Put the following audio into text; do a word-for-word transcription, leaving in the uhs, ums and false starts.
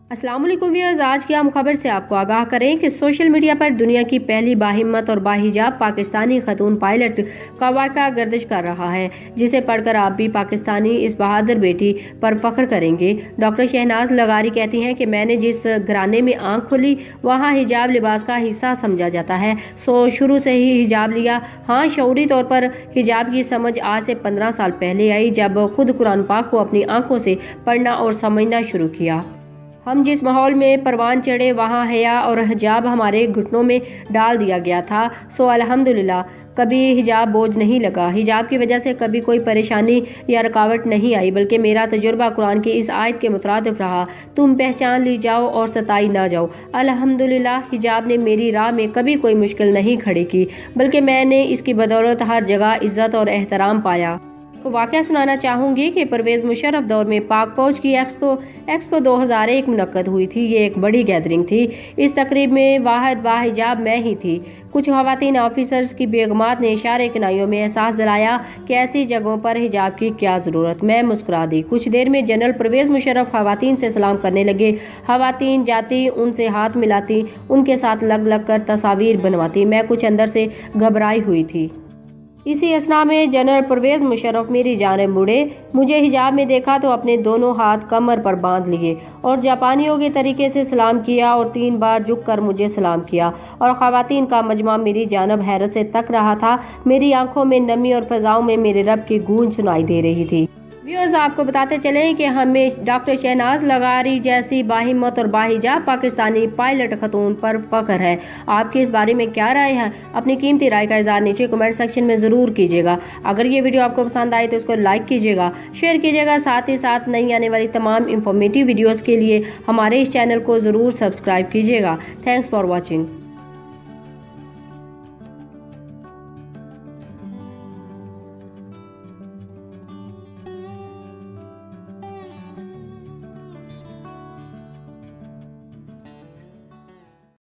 अस्सलाम वालेकुम व्यूअर्स, आज की हम खबर से आपको आगाह करें कि सोशल मीडिया पर दुनिया की पहली बाहिम्मत और बाहिजाब पाकिस्तानी खतून पायलट का वाक़या गर्दिश कर रहा है, जिसे पढ़कर आप भी पाकिस्तानी इस बहादुर बेटी पर फख्र करेंगे। डॉक्टर शहनाज लगारी कहती हैं कि मैंने जिस घराने में आंख खोली वहाँ हिजाब लिबास का हिस्सा समझा जाता है, सो शुरू से ही हिजाब लिया। हाँ, शऊरी तौर पर हिजाब की समझ आज से पंद्रह साल पहले आई, जब खुद कुरान पाक को अपनी आंखों से पढ़ना और समझना शुरू किया। हम जिस माहौल में परवान चढ़े वहाँ हया और हिजाब हमारे घुटनों में डाल दिया गया था, सो अल्हम्दुलिल्लाह कभी हिजाब बोझ नहीं लगा। हिजाब की वजह से कभी कोई परेशानी या रुकावट नहीं आई, बल्कि मेरा तजुर्बा कुरान की इस आयत के मुताबिक रहा, तुम पहचान ली जाओ और सताई ना जाओ। अल्हम्दुलिल्लाह हिजाब ने मेरी राह में कभी कोई मुश्किल नहीं खड़ी की, बल्कि मैंने इसकी बदौलत हर जगह इज्जत और एहतराम पाया। को वाक़या सुनाना चाहूंगी कि परवेज मुशर्रफ दौर में पाक फौज की एक्सपो एक्सपो दो हज़ार एक मुनक्कद हुई थी। ये एक बड़ी गैदरिंग थी। इस तकरीब में वाहिद बाहिजाब मैं ही थी। कुछ खवातीन ऑफिसर्स की बेगमात ने इशारे किनाइयों में एहसास दिलाया कि ऐसी जगहों पर हिजाब की क्या जरूरत। मैं मुस्कुरा दी। कुछ देर में जनरल परवेज मुशर्रफ खवातीन से सलाम करने लगे। खवातीन जाती, उनसे हाथ मिलाती, उनके साथ लग लग कर तस्वीर बनवाती। मैं कुछ अंदर से घबराई हुई थी। इसी असना में जनरल परवेज मुशर्रफ मेरी जानिब मुड़े। मुझे हिजाब में देखा तो अपने दोनों हाथ कमर पर बांध लिए और जापानियों के तरीके से सलाम किया और तीन बार झुक कर मुझे सलाम किया। और खवातीन का मजमा मेरी जानब हैरत से तक रहा था। मेरी आंखों में नमी और फजाओं में मेरे रब की गूंज सुनाई दे रही थी। व्यूअर्स, आपको बताते चलें कि हमें डॉक्टर शहनाज लगारी जैसी बाहिम्मत और बाहिजाब पाकिस्तानी पायलट खतून पर फख्र है। आपकी इस बारे में क्या राय है? अपनी कीमती राय का इज़हार नीचे कमेंट सेक्शन में जरूर कीजिएगा। अगर ये वीडियो आपको पसंद आए तो इसको लाइक कीजिएगा, शेयर कीजिएगा। साथ ही साथ नई आने वाली तमाम इंफॉर्मेटिव वीडियोस के लिए हमारे इस चैनल को जरूर सब्सक्राइब कीजिएगा। Thanks for watching.